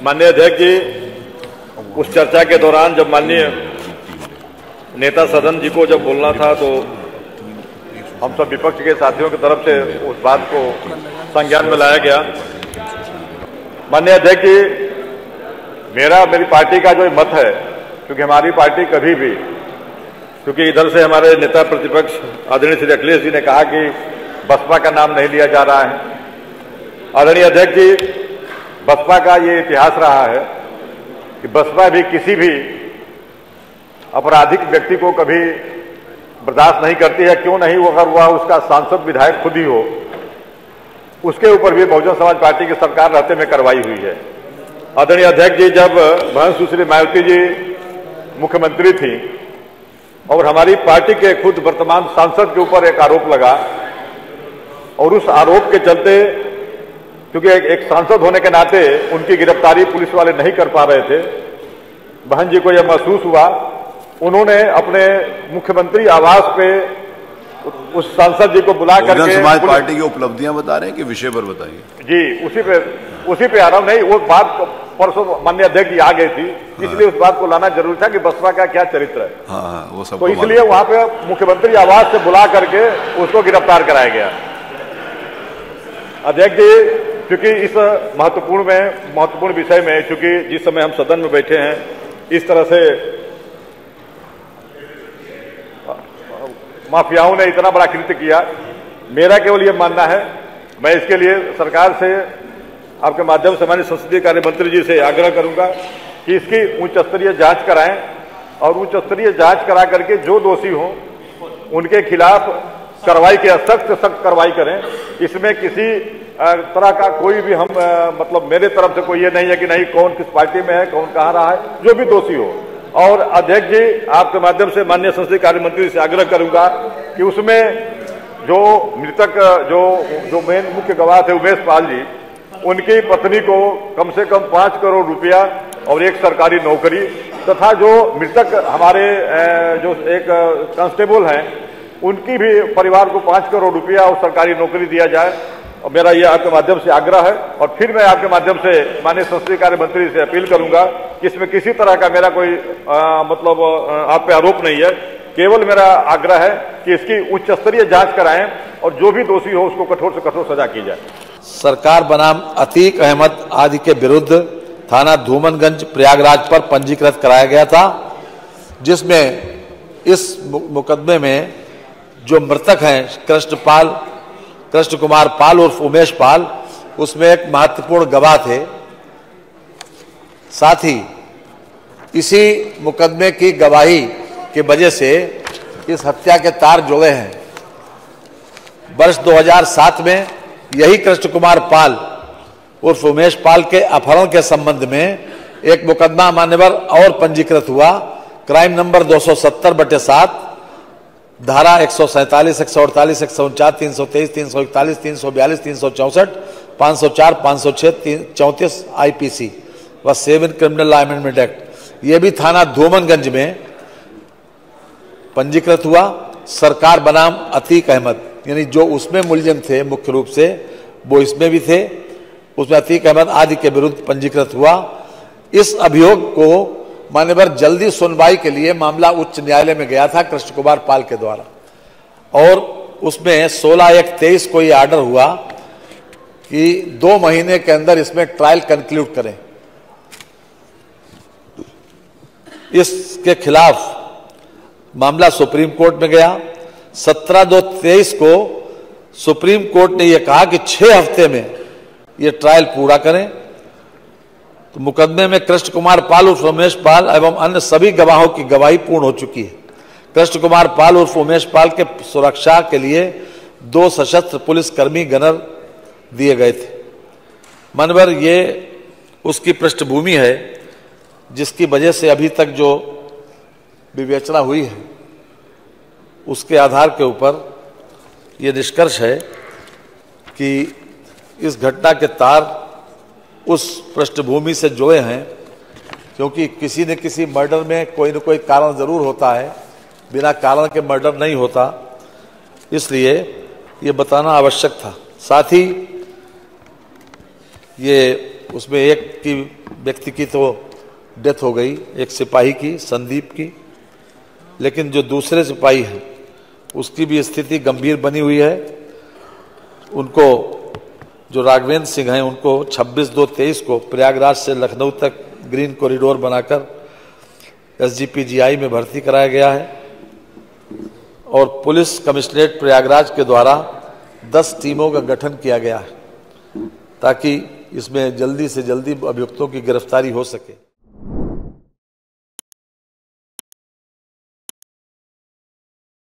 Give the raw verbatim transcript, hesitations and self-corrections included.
माननीय अध्यक्ष जी, उस चर्चा के दौरान जब माननीय नेता सदन जी को जब बोलना था तो हम सब विपक्ष के साथियों की तरफ से उस बात को संज्ञान में लाया गया। माननीय अध्यक्ष जी, मेरा मेरी पार्टी का जो मत है, क्योंकि हमारी पार्टी कभी भी, क्योंकि इधर से हमारे नेता प्रतिपक्ष आदरणीय श्री अखिलेश जी ने कहा कि बसपा का नाम नहीं लिया जा रहा है। आदरणीय अध्यक्ष जी, बसपा का ये इतिहास रहा है कि बसपा भी किसी भी आपराधिक व्यक्ति को कभी बर्दाश्त नहीं करती है, क्यों नहीं, वो अगर वह उसका सांसद विधायक खुद ही हो, उसके ऊपर भी बहुजन समाज पार्टी की सरकार रहते में कार्रवाई हुई है। आदरणीय अध्यक्ष जी, जब बहन सुश्री मायावती जी मुख्यमंत्री थी और हमारी पार्टी के खुद वर्तमान सांसद के ऊपर एक आरोप लगा और उस आरोप के चलते, क्योंकि एक, एक सांसद होने के नाते उनकी गिरफ्तारी पुलिस वाले नहीं कर पा रहे थे, बहन जी को यह महसूस हुआ, उन्होंने अपने मुख्यमंत्री आवास पे उस सांसद जी को बुला करके समाज पार्टी की उपलब्धियां बता रहे हैं कि विषय पर बताइए। जी, उसी पे उसी पे आ रहा हूं। नहीं, वो बात परसों माननीय अध्यक्ष जी आ गई थी, इसलिए उस बात को लाना जरूरी था कि बसपा का क्या चरित्र है। हाँ, हाँ, वो सब तो इसलिए वहां पे मुख्यमंत्री आवास से बुला करके उसको गिरफ्तार कराया गया। अध्यक्ष जी, क्योंकि इस महत्वपूर्ण में महत्वपूर्ण विषय में, चूंकि जिस समय हम सदन में बैठे हैं इस तरह से माफियाओं ने इतना बड़ा कृत्य किया, मेरा केवल यह मानना है, मैं इसके लिए सरकार से, आपके माध्यम से माननीय संसदीय कार्य मंत्री जी से आग्रह करूंगा कि इसकी उच्च स्तरीय जांच कराएं और उच्च स्तरीय जांच करा करके जो दोषी हों उनके खिलाफ कार्रवाई की सख्त से सख्त कार्रवाई करें। इसमें किसी तरह का कोई भी हम मतलब मेरे तरफ से कोई ये नहीं है कि नहीं कौन किस पार्टी में है, कौन कहाँ रहा है, जो भी दोषी हो। और अध्यक्ष जी, आपके माध्यम से माननीय संसदीय कार्य मंत्री से आग्रह करूंगा कि उसमें जो मृतक जो जो मेन मुख्य गवाह थे उमेश पाल जी, उनकी पत्नी को कम से कम पांच करोड़ रुपया और एक सरकारी नौकरी, तथा जो मृतक हमारे जो एक कांस्टेबल हैं उनकी भी परिवार को पांच करोड़ रुपया और सरकारी नौकरी दिया जाए। और मेरा ये आपके माध्यम से आग्रह है। और फिर मैं आपके माध्यम से माननीय संसदीय कार्य मंत्री से अपील करूंगा कि इसमें किसी तरह का मेरा कोई आ, मतलब आप पे आरोप नहीं है, केवल मेरा आग्रह है कि इसकी उच्च स्तरीय जांच कराएं और जो भी दोषी हो उसको कठोर से कठोर सजा की जाए। सरकार बनाम अतीक अहमद आदि के विरुद्ध थाना धूमनगंज प्रयागराज पर पंजीकृत कराया गया था, जिसमें इस मुकदमे में जो मृतक हैं कृष्णपाल कृष्ण कुमार पाल उर्फ उमेश पाल, उसमें एक महत्वपूर्ण गवाह थे। साथ ही इसी मुकदमे की गवाही की वजह से इस हत्या के तार जुड़े हैं। वर्ष दो हज़ार सात में यही कृष्ण कुमार पाल उर्फ उमेश पाल के अपहरण के संबंध में एक मुकदमा मान्यवर और पंजीकृत हुआ, क्राइम नंबर दो सौ सत्तर बटे सात, धारा एक सौ सैंतालीस, एक सौ अड़तालीस, एक सौ उनचास, तीन सौ तेईस, तीन सौ इकतालीस, तीन सौ बयालीस, तीन सौ चौसठ, पाँच सौ चार, पाँच सौ छह, चौंतीस आईपीसी व seven criminal law amendment act, ये भी थाना धूमनगंज में पंजीकृत हुआ। सरकार बनाम अतीक अहमद, यानी जो उसमें मुलजिम थे मुख्य रूप से वो इसमें भी थे, उसमें अतीक अहमद आदि के विरुद्ध पंजीकृत हुआ। इस अभियोग को मान्यवर जल्दी सुनवाई के लिए मामला उच्च न्यायालय में गया था कृष्ण कुमार पाल के द्वारा, और उसमें सोलह एक तेईस को यह आर्डर हुआ कि दो महीने के अंदर इसमें ट्रायल कंक्लूड करें। इसके खिलाफ मामला सुप्रीम कोर्ट में गया। सत्रह दो तेईस को सुप्रीम कोर्ट ने यह कहा कि छह हफ्ते में यह ट्रायल पूरा करें। तो मुकदमे में कृष्ण कुमार पाल उर्फ उमेश पाल एवं अन्य सभी गवाहों की गवाही पूर्ण हो चुकी है। कृष्ण कुमार पाल उर्फ उमेश पाल के सुरक्षा के लिए दो सशस्त्र पुलिस कर्मी गनर दिए गए थे। मानवर ये उसकी पृष्ठभूमि है जिसकी वजह से अभी तक जो विवेचना हुई है उसके आधार के ऊपर ये निष्कर्ष है कि इस घटना के तार उस पृष्ठभूमि से जुड़े हैं, क्योंकि किसी न किसी मर्डर में कोई न कोई कारण जरूर होता है, बिना कारण के मर्डर नहीं होता, इसलिए ये बताना आवश्यक था। साथ ही ये उसमें एक की व्यक्ति की तो डेथ हो गई, एक सिपाही की, संदीप की, लेकिन जो दूसरे सिपाही हैं उसकी भी स्थिति गंभीर बनी हुई है। उनको, जो राघवेंद्र सिंह हैं, उनको छब्बीस दो तेईस को प्रयागराज से लखनऊ तक ग्रीन कॉरिडोर बनाकर एसजीपीजीआई में भर्ती कराया गया है और पुलिस कमिश्नरेट प्रयागराज के द्वारा दस टीमों का गठन किया गया है ताकि इसमें जल्दी से जल्दी अभियुक्तों की गिरफ्तारी हो सके।